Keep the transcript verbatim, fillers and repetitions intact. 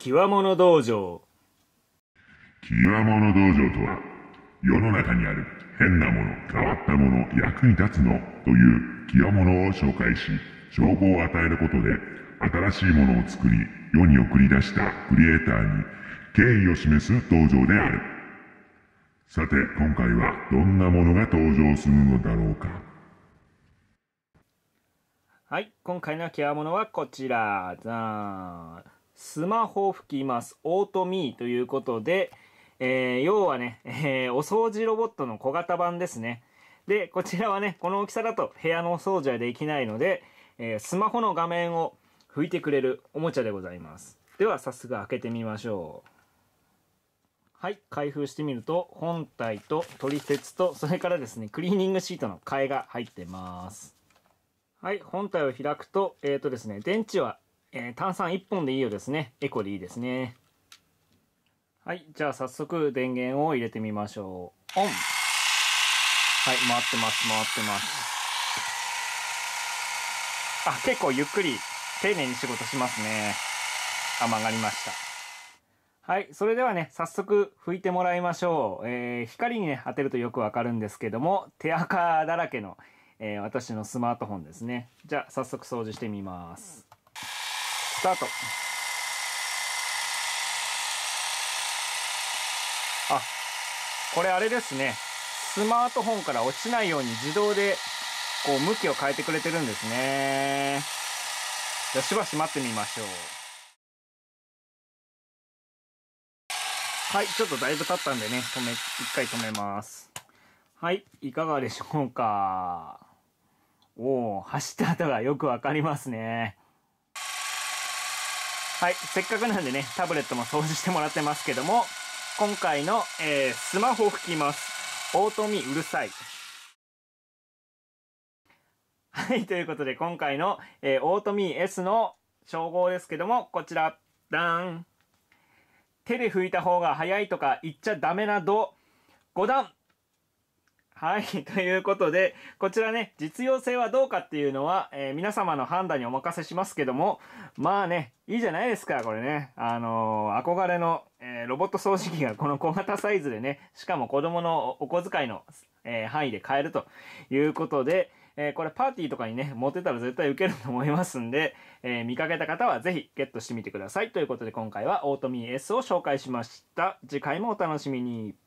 極物道場。 極物道場とは、世の中にある変なもの、変わったもの、役に立つのという極物を紹介し、称号を与えることで、新しいものを作り、世に送り出したクリエイターに敬意を示す道場である。さて、今回はどんなものが登場するのだろうか。 はい、今回の極物はこちら。じゃあスマホを拭きます。オートミーということで、えー、要はね、えー、お掃除ロボットの小型版ですね。で、こちらはね、この大きさだと部屋のお掃除はできないので、えー、スマホの画面を拭いてくれるおもちゃでございます。では早速開けてみましょう。はい、開封してみると本体と取説と、それからですねクリーニングシートの替えが入ってます。はい、本体を開くと、えーとですね、電池は、えー、単三いっぽんでいいようですね。エコでいいですね。はい、じゃあ早速電源を入れてみましょう。オン。はい、回ってます、回ってます。あ、結構ゆっくり丁寧に仕事しますね。あ、曲がりました。はい、それではね、早速拭いてもらいましょう。えー、光にね、当てるとよくわかるんですけども、手垢だらけの、えー、私のスマートフォンですね。じゃあ、早速掃除してみます。スタート。あ、これあれですね。スマートフォンから落ちないように自動で、こう、向きを変えてくれてるんですね。じゃあ、しばし待ってみましょう。はい、ちょっとだいぶ経ったんでね、止め、一回止めます。はい、いかがでしょうか。おお、走った跡がよくわかりますね。はい、せっかくなんでね、タブレットも掃除してもらってますけども、今回の、えー、スマホを拭きます。オートミーうるさい。はい、ということで今回の、えー、オートミー エス の称号ですけども、こちら、ダーン。手で拭いた方が早いとか言っちゃダメなどごだん。はい、ということで、こちらね、実用性はどうかっていうのは、えー皆様の判断にお任せしますけども、まあね、いいじゃないですか、これね。あのー憧れの、えーロボット掃除機がこの小型サイズでね、しかも子供のお小遣いの、えー範囲で買えるということで、えーこれパーティーとかにね、持ってたら絶対ウケると思いますんで、えー見かけた方はぜひゲットしてみてください。ということで今回はオートミー エス を紹介しました。次回もお楽しみに。